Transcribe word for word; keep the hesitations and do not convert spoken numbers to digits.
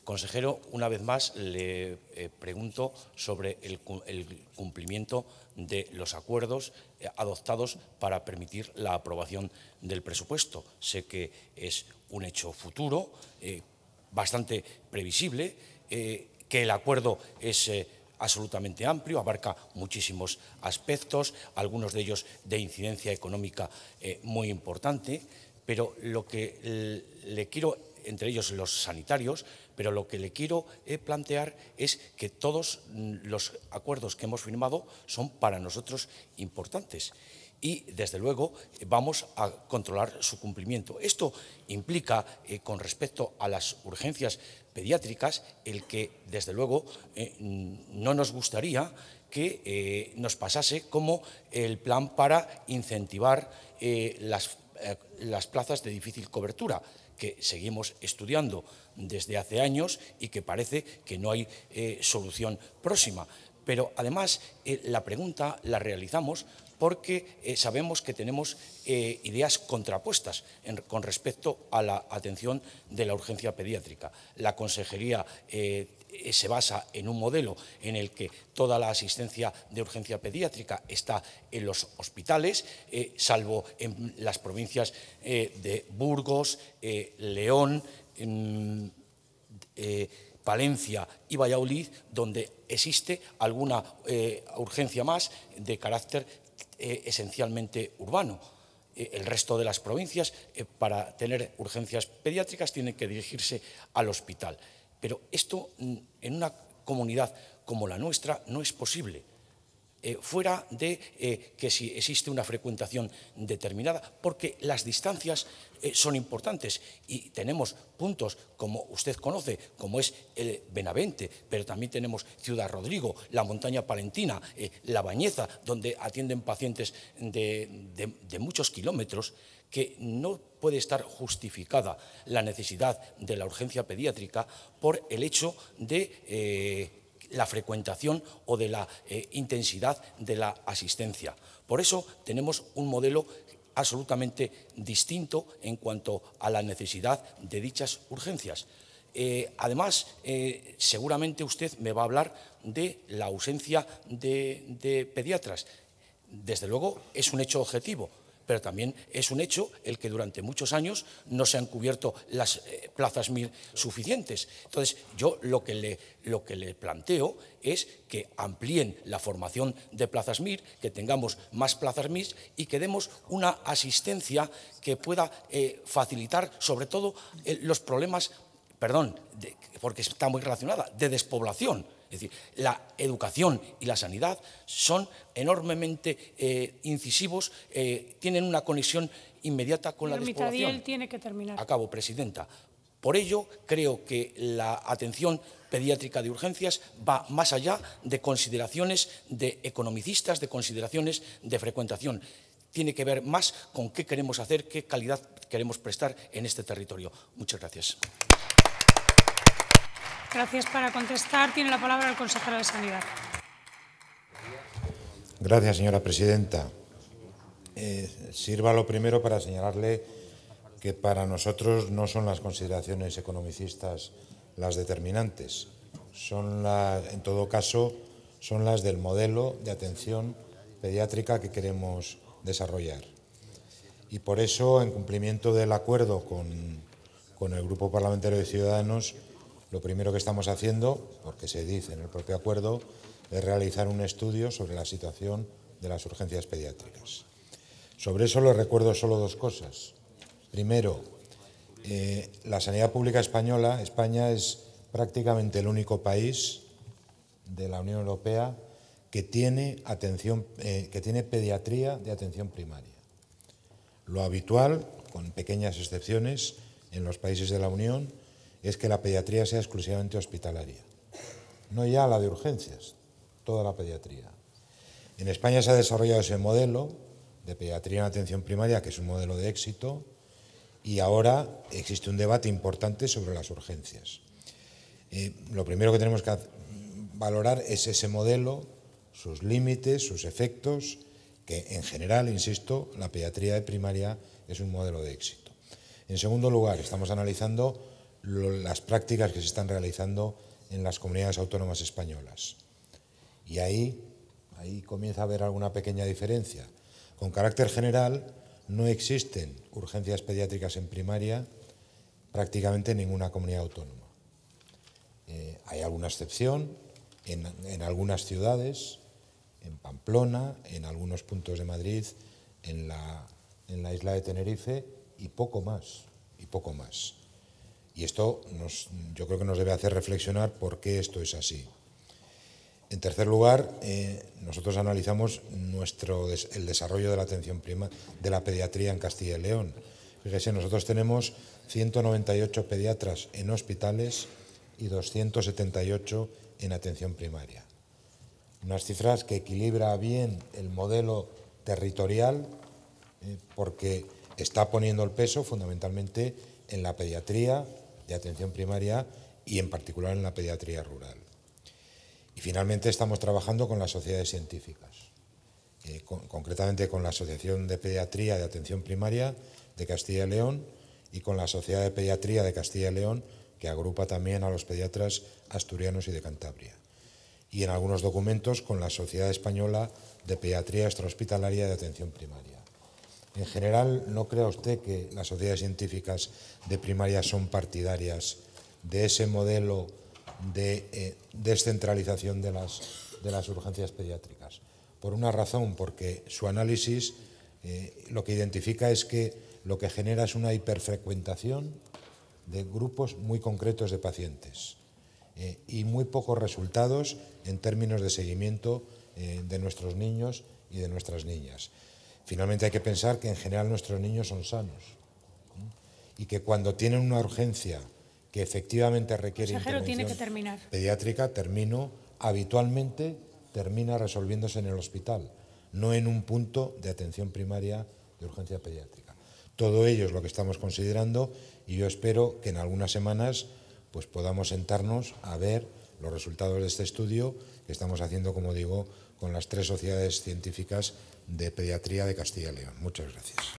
Consejero, una vez más le eh, pregunto sobre el, el cumplimiento de los acuerdos eh, adoptados para permitir la aprobación del presupuesto. Sé que es un hecho futuro, eh, bastante previsible, eh, que el acuerdo es eh, absolutamente amplio, abarca muchísimos aspectos, algunos de ellos de incidencia económica eh, muy importante, pero lo que le quiero, entre ellos los sanitarios, pero lo que le quiero eh, plantear es que todos los acuerdos que hemos firmado son para nosotros importantes y, desde luego, vamos a controlar su cumplimiento. Esto implica, eh, con respecto a las urgencias pediátricas, el que, desde luego, eh, no nos gustaría que eh, nos pasase como el plan para incentivar eh, las, eh, las plazas de difícil cobertura, que seguimos estudiando desde hace años y que parece que no hay eh, solución próxima. Pero, además, eh, la pregunta la realizamos porque eh, sabemos que tenemos eh, ideas contrapuestas en, con respecto a la atención de la urgencia pediátrica. La Consejería eh, se basa en un modelo en el que toda la asistencia de urgencia pediátrica está en los hospitales, eh, salvo en las provincias eh, de Burgos, eh, León, eh, eh, Palencia y Valladolid, donde existe alguna eh, urgencia más de carácter eh, esencialmente urbano. Eh, el resto de las provincias, eh, para tener urgencias pediátricas, tienen que dirigirse al hospital. Pero esto, en una comunidad como la nuestra, no es posible. Eh, fuera de eh, que si existe una frecuentación determinada, porque las distancias eh, son importantes y tenemos puntos, como usted conoce, como es el Benavente, pero también tenemos Ciudad Rodrigo, la Montaña Palentina, eh, La Bañeza, donde atienden pacientes de, de, de muchos kilómetros, que no puede estar justificada la necesidad de la urgencia pediátrica por el hecho de eh, la frecuentación o de la eh, intensidad de la asistencia. Por eso tenemos un modelo absolutamente distinto en cuanto a la necesidad de dichas urgencias. Eh, además, eh, seguramente usted me va a hablar de la ausencia de, de pediatras. Desde luego, es un hecho objetivo, pero también es un hecho el que durante muchos años no se han cubierto las eh, plazas M I R suficientes. Entonces, yo lo que, le, lo que le planteo es que amplíen la formación de plazas M I R, que tengamos más plazas M I R y que demos una asistencia que pueda eh, facilitar, sobre todo, eh, los problemas, perdón, de, porque está muy relacionada, de despoblación. Es decir, la educación y la sanidad son enormemente eh, incisivos, eh, tienen una conexión inmediata con la despoblación. Mitadiel tiene que terminar. Acabo, presidenta. Por ello, creo que la atención pediátrica de urgencias va más allá de consideraciones de economicistas, de consideraciones de frecuentación. Tiene que ver más con qué queremos hacer, qué calidad queremos prestar en este territorio. Muchas gracias. Gracias. Para contestar, tiene la palabra el consejero de Sanidad. Gracias, señora presidenta. Eh, sirva lo primero para señalarle que para nosotros no son las consideraciones economicistas las determinantes. Son la, en todo caso, son las del modelo de atención pediátrica que queremos desarrollar. Y por eso, en cumplimiento del acuerdo con, con el Grupo Parlamentario de Ciudadanos, lo primero que estamos haciendo, porque se dice en el propio acuerdo, es realizar un estudio sobre la situación de las urgencias pediátricas. Sobre eso les recuerdo solo dos cosas. Primero, eh, la sanidad pública española, España es prácticamente el único país de la Unión Europea que tiene, atención, eh, que tiene pediatría de atención primaria. Lo habitual, con pequeñas excepciones, en los países de la Unión, es que la pediatría sea exclusivamente hospitalaria. No ya la de urgencias, toda la pediatría. En España se ha desarrollado ese modelo de pediatría en atención primaria, que es un modelo de éxito, y ahora existe un debate importante sobre las urgencias. Eh, lo primero que tenemos que valorar es ese modelo, sus límites, sus efectos, que en general, insisto, la pediatría de primaria es un modelo de éxito. En segundo lugar, estamos analizando lo, las prácticas que se están realizando en las comunidades autónomas españolas. Y ahí, ahí comienza a haber alguna pequeña diferencia. Con carácter general, no existen urgencias pediátricas en primaria prácticamente en ninguna comunidad autónoma. Eh, hay alguna excepción en, en algunas ciudades, en Pamplona, en algunos puntos de Madrid, en la, en la isla de Tenerife y poco más, y poco más. Y esto nos, yo creo que nos debe hacer reflexionar por qué esto es así. En tercer lugar, eh, nosotros analizamos nuestro, el desarrollo de la atención prima, de la pediatría en Castilla y León. Fíjese, nosotros tenemos ciento noventa y ocho pediatras en hospitales y doscientos setenta y ocho en atención primaria. Unas cifras que equilibra bien el modelo territorial eh, porque está poniendo el peso fundamentalmente en la pediatría de atención primaria y en particular en la pediatría rural. Y finalmente estamos trabajando con las sociedades científicas, eh, con, concretamente con la Asociación de Pediatría de Atención Primaria de Castilla y León y con la Sociedad de Pediatría de Castilla y León, que agrupa también a los pediatras asturianos y de Cantabria. Y en algunos documentos con la Sociedad Española de Pediatría Extrahospitalaria de Atención Primaria. En general, ¿no crea usted que las sociedades científicas de primaria son partidarias de ese modelo de eh, descentralización de las, de las urgencias pediátricas? Por una razón, porque su análisis eh, lo que identifica es que lo que genera es una hiperfrecuentación de grupos muy concretos de pacientes eh, y muy pocos resultados en términos de seguimiento eh, de nuestros niños y de nuestras niñas. Finalmente hay que pensar que en general nuestros niños son sanos ¿eh? Y que cuando tienen una urgencia que efectivamente requiere Consejero, intervención tiene que terminar. pediátrica, termino, habitualmente termina resolviéndose en el hospital, no en un punto de atención primaria de urgencia pediátrica. Todo ello es lo que estamos considerando y yo espero que en algunas semanas pues, podamos sentarnos a ver los resultados de este estudio que estamos haciendo, como digo, con las tres sociedades científicas de pediatría de Castilla y León. Muchas gracias.